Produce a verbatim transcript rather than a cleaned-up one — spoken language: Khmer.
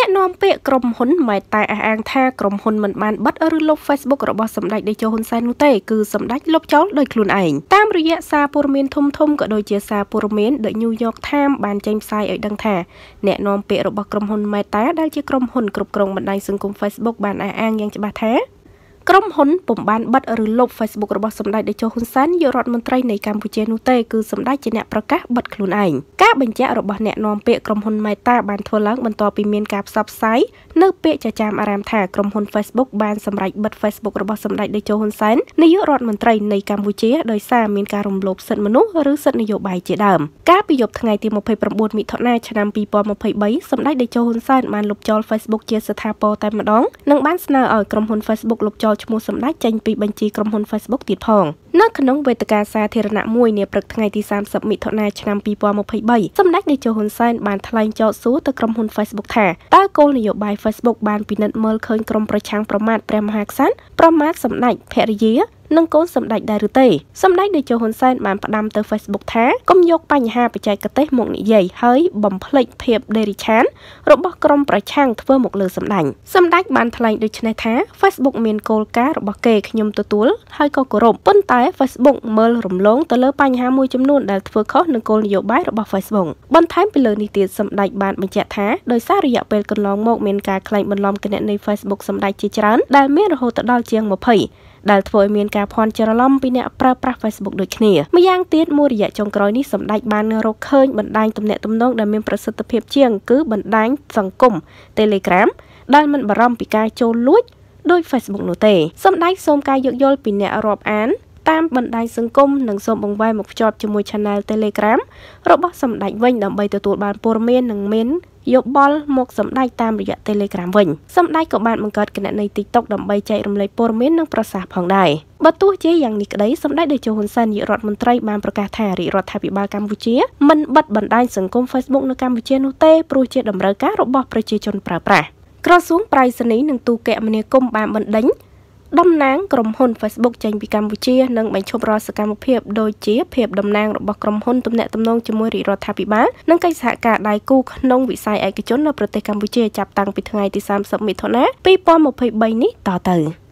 អ្នកនាំពាក្យក្រុមហ៊ុនម៉ែតែអះអាងថាក្រុមហ៊ុនមិនបានបិទឬលុប Facebook របស់សម្ដេចតេជោហ៊ុនសែននោះទេគឺសម្ដេចលុបចោលដោយខ្លួនឯងតាមរយៈសារព័ត៌មានធំធំក៏ដូចជាសារព័ត៌មាន The New York Times បានចេញផ្សាយឲ្យដឹងថាអ្នកនាំពាក្យរបស់ក្រុមហ៊ុនម៉ែតែដែលជាក្រុមហ៊ុនគ្រប់គ្រងបណ្ដាញសង្គម Facebook បានអះអាងយ៉ាងច្បាស់ថាក្រុមហ៊ុនពុំបានបិទឬលុប Facebook របស់សម្ដេចតេជោហ៊ុនសែននាយករដ្ឋមន្ត្រីនៃកម្ពុជានោះទេគឺសម្ដេចជាអ្នកប្រកាសបិទខ្លួនឯងការបញ្ជាក់របស់អ្នកនាំពាក្យក្រុមហ៊ុនម៉ែតាបានធ្វើឡើងបន្ទាប់ពីមានការផ្សព្វផ្សាយនៅពាក្យចចាមអារ៉ាមថាក្រុមហ៊ុន Facebook បានសម្រេចបិទ Facebook របស់សម្ដេចតេជោហ៊ុនសែននាយករដ្ឋមន្ត្រីនៃកម្ពុជាដោយសារមានការរំលោភសិទ្ធិមនុស្សឬសិទ្ធិនយោបាយជាដើមកាលពីយប់ថ្ងៃទី ម្ភៃប្រាំបួន មិថុនា ឆ្នាំ ពីរពាន់ម្ភៃបី សម្ដេចតេជោហ៊ុនសែនបានលុបចោល Facebook ជាស្ថាពរតែម្ដងនិងបានស្នើឲ្យក្រុមហ៊ុន Facebook លុបចោលឈ្មោះសម្ដេចចេញពីបញ្ជីក្រុមហ៊ុន Facebook ទៀតផងនៅក្នុងវេទិកាសាធារណៈមួយនាព្រឹកថ្ងៃទី សាមសិប មិថុនា ឆ្នាំ ពីរពាន់ម្ភៃបី សម្ដេចតេជោហ៊ុនសែនបានថ្លែងចោទសួរទៅក្រុមហ៊ុន Facebook ថាតើគោលនយោបាយ Facebook បានពិនិត្យមើលឃើញក្រុមប្រឆាំងប្រមាថព្រះមហាក្សត្រប្រមាថសម្ដេចភរិយានិងកូនសម្ដេចដែរឬទេសម្ដេចតេជោហ៊ុនសែនបានផ្ដាំទៅ Facebook ថាកុំយកបញ្ហាបច្ចេកទេសមកនិយាយហើយបំភ្លេចភាពដេរិឆានរបស់ក្រុមប្រឆាំងធ្វើមកលើសម្ដេចសម្ដេចបានថ្លែងដូចនេះថា Facebook មានគោលការណ៍របស់គេខ្ញុំទទួលហើយក៏គោរពប៉ុន្តែ Facebook មើលរំលងទៅលើបញ្ហាមួយចំនួនដែលធ្វើខុសនឹងគោលនយោបាយរបស់ Facebook បន្ថែមពីលើនេះទៀតសម្ដេចបានបញ្ជាក់ថាដោយសាររយៈពេលកន្លងមកមានការក្លែងបន្លំគណនី Facebook សម្ដេចជាច្រើនដែលមានរហូតដល់ជាងម្ភៃដែលធ្វើឲ្យមានការភ័ន្តច្រឡំពីអ្នកប្រើប្រាស់ Facebook ដូចគ្នាម្យ៉ាងទៀតមួយរយៈចុងក្រោយនេះសម្ដេចបានរកឃើញបណ្ដាញទំនាក់ទំនងដែលមានប្រសិទ្ធភាពជាងគឺបណ្ដាញសង្គម Telegram ដែលមិនបារម្ភពីការចូលលួចដោយ Facebook នោះទេសម្ដេចសូមការយោគយល់ពីអ្នករាប់អានតាមបណ្ដាញសង្គមនិងសូមបង្វែរមកភ្ជាប់ជាមួយ Channel Telegram របស់សម្ដេចវិញដើម្បីទទួលបានព័ត៌មាននិងមានយោបល់មកសម្ដេចតាមរយៈ Telegram វិញសម្ដេចក៏បានបង្កើតគណនី TikTok ដើម្បីចែករំលែកព័ត៌មាននិងប្រសាសន៍ផងដែរបើទោះជាយ៉ាងនេះក្តីសម្ដេចតេជោហ៊ុនសែននាយករដ្ឋមន្ត្រីបានប្រកាសថារាជរដ្ឋាភិបាលកម្ពុជាមិនបិទបណ្ដាញសង្គម Facebook នៅកម្ពុជានោះទេព្រោះជាតម្រូវការរបស់ប្រជាជនប្រើប្រាស់ក្រសួងប្រៃសណីនិងទូរគមនាគមន៍បានបណ្ដេញតំណាងក្រុមហ៊ុន Facebook ចេញពីកម្ពុជានិងបញ្ឈប់រាល់សកម្មភាពដូចជាភាពតំណាងរបស់ក្រុមហ៊ុនទំនាក់ទំនងជាមួយរាជរដ្ឋាភិបាលនិងកិច្ចសហការដៃគូក្នុងវិស័យឯកជននៅប្រទេសកម្ពុជាចាប់តាំងពីថ្ងៃទី សាមសិប មិថុនា ពីរពាន់ម្ភៃបី នេះតទៅ